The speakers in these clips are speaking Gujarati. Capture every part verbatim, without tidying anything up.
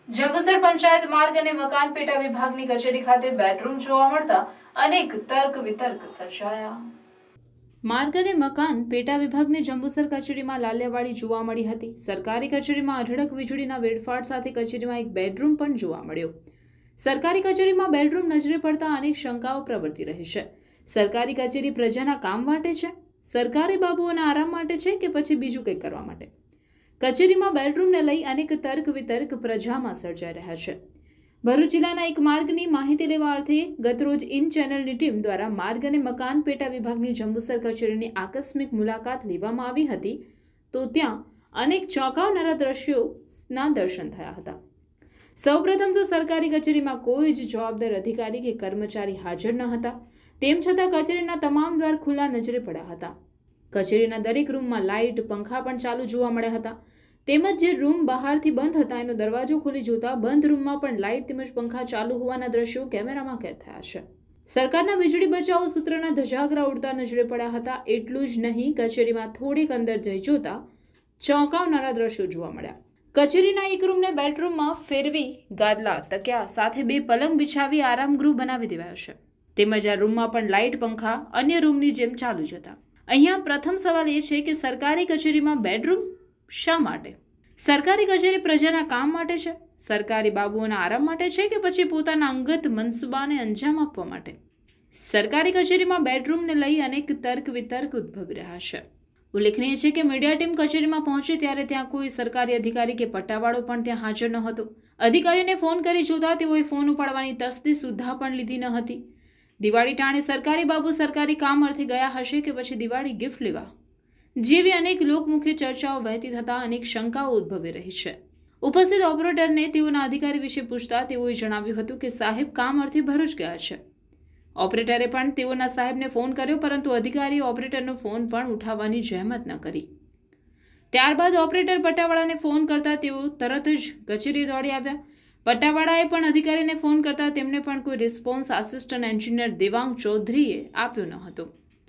જંબુસર પંચાયત માર્ગ અને મકાન પેટા વિભાગની કચેરી ખાતે બેડરૂમ જોવા મળતા અનેક તર્ક વિતર્ક સર્જાયા। માર્ગ અને મકાન પેટા વિભાગની જંબુસર કચેરીમાં લાલિયાવાડી જોવા મળી હતી। સરકારી કચેરીમાં અઢળક વીજળીના વેડફાટ સાથે કચેરીમાં એક બેડરૂમ પણ જોવા મળ્યો। સરકારી કચેરીમાં બેડરૂમ નજરે પડતા અનેક શંકાઓ પ્રવર્તી રહી છે। સરકારી કચેરી પ્રજાના કામ માટે છે, સરકારી બાબુઓના આરામ માટે છે કે પછી બીજું કંઈક કરવા માટે? કચેરીમાં બેડરૂમને લઈ અનેક તર્ક વિતર્ક પ્રજામાં સર્જાઈ રહ્યા છે। ભરૂચ જિલ્લાના એક માર્ગની માહિતી લેવા અર્થે ગતરોજ ઇન ચેનલની ટીમ દ્વારા માર્ગ અને મકાન પેટા વિભાગની જંબુસર કચેરીની આકસ્મિક મુલાકાત લેવામાં આવી હતી, તો ત્યાં અનેક ચોંકાવનારા દ્રશ્યોના દર્શન થયા હતા। સૌપ્રથમ તો સરકારી કચેરીમાં કોઈ જ જવાબદાર અધિકારી કે કર્મચારી હાજર ન હતા, તેમ છતાં કચેરીના તમામ દ્વાર ખુલ્લા નજરે પડ્યા હતા। કચેરીના દરેક રૂમમાં લાઇટ, પંખા પણ ચાલુ જોવા મળ્યા હતા, તેમજ જે રૂમ બહારથી બંધ હતા એનો દરવાજો ખોલી જોતા બંધ રૂમમાં પણ લાઇટ તેમજ પંખા ચાલુ હોવાના દ્રશ્યો કેમેરામાં કેદ થયા છે। સરકારના વીજળી બચાવો સૂત્રના ધજાગરા ઉડતા નજરે પડ્યા હતા। એટલું જ નહીં, કચેરીમાં થોડીક અંદર જઈ જોતા ચોંકાવનારા દ્રશ્યો જોવા મળ્યા। કચેરીના એક રૂમને બેડરૂમમાં ફેરવી ગાદલા, તકિયા સાથે બે પલંગ બિછાવી આરામગૃહ બનાવી દેવાયો છે, તેમજ આ રૂમમાં પણ લાઇટ, પંખા અન્ય રૂમની જેમ ચાલુ જ હતા। અહીંયા પ્રથમ સવાલ એ છે કે સરકારી કચેરીમાં બેડરૂમ શા માટે? સરકારી કચેરી પ્રજાના કામ માટે છે, સરકારી બાબુઓના આરામ માટે છે કે પછી પોતાના અંગત મનસુબાને અંજામ આપવા માટે? સરકારી કચેરીમાં બેડરૂમને લઈ અનેક તર્ક વિતર્ક ઉદ્ભવી રહ્યા છે। ઉલ્લેખનીય છે કે મીડિયા ટીમ કચેરીમાં પહોંચી ત્યારે ત્યાં કોઈ સરકારી અધિકારી કે પટ્ટાવાળો પણ ત્યાં હાજર ન હતો। અધિકારીને ફોન કરી જોતા તેઓએ ફોન ઉપાડવાની તસ્દી સુદ્ધા પણ લીધી ન હતી। દિવાળી ટાણે સરકારી બાબુ સરકારી કામ અર્થે ગયા હશે કે પછી દિવાળી ગિફ્ટ લેવા જેવી અનેક લોકમુખી ચર્ચાઓ વહેતી થતા અનેક શંકાઓ ઉદ્ભવી રહી છે। ઉપસ્થિત ઓપરેટરને તેઓના અધિકારી વિશે પૂછતા તેઓએ જણાવ્યું હતું કે સાહેબ કામ અર્થે ભરૂચ ગયા છે। ઓપરેટરે પણ તેઓના સાહેબને ફોન કર્યો, પરંતુ અધિકારીએ ઓપરેટરનો ફોન પણ ઉઠાવવાની જહેમત ન કરી। ત્યારબાદ ઓપરેટર પટ્ટાવાળાને ફોન કરતા તેઓ તરત જ કચેરીએ દોડી આવ્યા। પટ્ટાવાળાએ પણ અધિકારીને ફોન કરતા તેમને પણ કોઈ રિસ્પોન્સ આસિસ્ટન્ટ એન્જિનિયર દેવાંગ ચૌધરીએ આપ્યો ન હતો।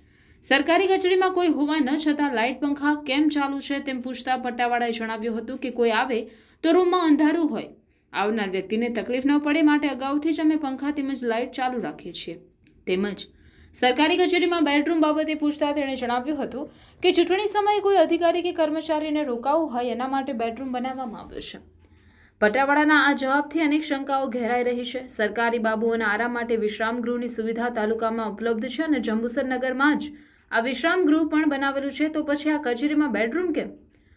સરકારી કચેરીમાં કોઈ હોવા ન છતાં લાઇટ, પંખા કેમ ચાલુ છે તેમ પૂછતા પટ્ટાવાળાએ જણાવ્યું હતું કે કોઈ આવે તો રૂમમાં અંધારું હોય, આવનાર વ્યક્તિને તકલીફ ન પડે માટે અગાઉથી જ અમે પંખા તેમજ લાઇટ ચાલુ રાખીએ છીએ। તેમજ સરકારી કચેરીમાં બેડરૂમ બાબતે પૂછતા તેણે જણાવ્યું હતું કે ચૂંટણી સમયે કોઈ અધિકારી કે કર્મચારીને રોકાવું હોય એના માટે બેડરૂમ બનાવવામાં આવ્યો છે। પટ્ટાવાળાના આ જવાબથી અનેક શંકાઓ ઘેરાઈ રહી છે। સરકારી બાબુઓના આરામ માટે વિશ્રામ ગૃહની સુવિધા તાલુકામાં ઉપલબ્ધ છે અને જંબુસર નગરમાં જ આ વિશ્રામ ગૃહ પણ બનાવેલું છે, તો પછી આ કચેરીમાં બેડરૂમ કેમ?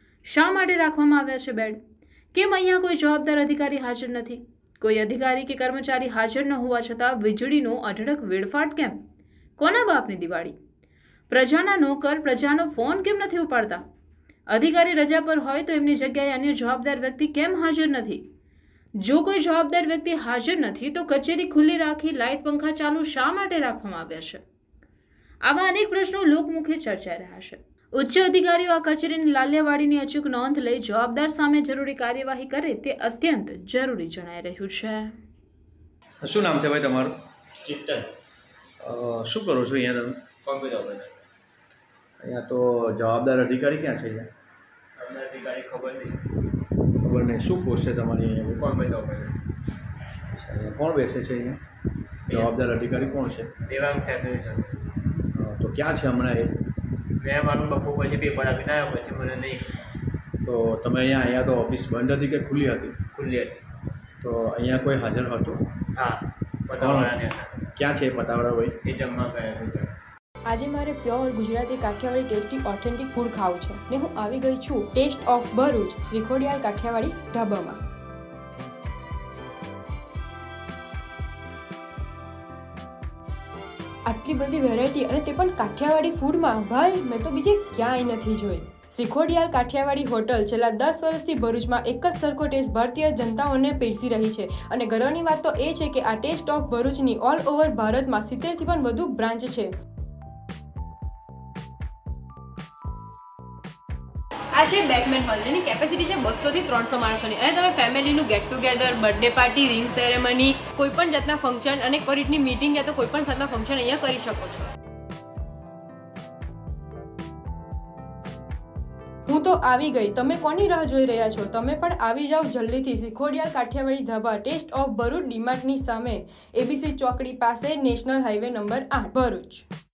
શા માટે રાખવામાં આવ્યા છે બેડ? કેમ અહીંયા કોઈ જવાબદાર અધિકારી હાજર નથી? કોઈ અધિકારી કે કર્મચારી હાજર ન હોવા છતાં વીજળીનો અઢળક વેડફાટ કેમ? કોના બાપની દિવાળી? પ્રજાના નોકર પ્રજાનો ફોન કેમ નથી ઉપાડતા? અધિકારી રજા પર હોય તો એમની જગ્યાએ અન્ય જવાબદાર વ્યક્તિ કેમ હાજર નથી? જો કોઈ જવાબદાર વ્યક્તિ હાજર નથી તો કચેરી ખુલ્લી રાખી લાઇટ, પંખા ચાલુ શા માટે રાખવામાં આવ્યા છે? આવા અનેક પ્રશ્નો લોકમુખે ચર્ચાઈ રહ્યા છે। ઉચ્ચ અધિકારીઓ આ કચેરીની લાલિયાવાડીની અચૂક નોંધ લઈ જવાબદાર સામે જરૂરી કાર્યવાહી કરે તે અત્યંત જરૂરી જણાઈ રહ્યું છે। શું નામ છે ભાઈ તમારું? ચિત્તન। શું કરો છો અહીંયા તમે? Computer operator. અહીંયા તો જવાબદાર અધિકારી ક્યાં છે? અમને અધિકારી ખબર નહીં। ખબર નહીં, શું પોસ્ટ છે તમારી અહીંયા? Computer operator. અહીંયા કોણ બેસે છે અહીંયા? જવાબદાર અધિકારી કોણ છે? દેવાંગ ચૌધરી છે। તો ક્યાં છે હમણાં એ? મેં મારું બપોર પછી પેપર આપીને આવ્યો, પછી મને નહીં। તો તમે અહીંયા અહીંયા તો ઓફિસ બંધ હતી કે ખુલ્લી હતી? ખુલ્લી હતી। તો અહીંયા કોઈ હાજર હતું? હા, પતાવાળાને હતા। ક્યાં છે પતાવાળા ભાઈ? એ જમવા ગયા છે। આજે મારે pure Gujarati Kathiyawadi tasty authentic food ખાવું છે ને હું આવી ગઈ છું ટેસ્ટ ઓફ ભરૂચ શ્રીખોડિયાલ કાઠિયાવાડી ઢાબામાં। આટલી બધી વેરાયટી અને તે પણ કાઠિયાવાડી ફૂડમાં, ભાઈ મેં તો બીજે ક્યાંય નથી જોઈ। શ્રીખોડિયાલ કાઠિયાવાડી હોટલ છેલ્લા દસ વર્ષથી ભરૂચમાં એક જ સરખો ટેસ્ટ ભારતીય જનતાઓને પીરસી રહી છે અને ગર્વની વાત તો એ છે કે આ ટેસ્ટ ઓફ ભરૂચની ઓલ ઓવર ભારતમાં સિત્તેરથી પણ વધુ બ્રાન્ચ છે। આ છે બેકમેન હોલ, જેની કેપેસિટી છે બસો થી ત્રણસો માણસોની। અહીંયા તમે ફેમિલીનું get together, birthday party, ring ceremony, કોઈ પણ જાતના ફંક્શન અને એક રીતની મીટિંગ યા તો કોઈ પણ જાતના ફંક્શન અહીંયા કરી શકો છો। હું તો આવી ગઈ, તમે કોની રાહ જોઈ રહ્યા છો? તમે પણ આવી જાઓ જલ્દીથી શીખોડિયાલ કાઠિયાવાડી ધાબા ટેસ્ટ ઓફ ભરૂચ ડીમાર્ટની સામે, એબીસી ચોકડી પાસે, નેશનલ હાઈવે નંબર આઠ, ભરૂચ.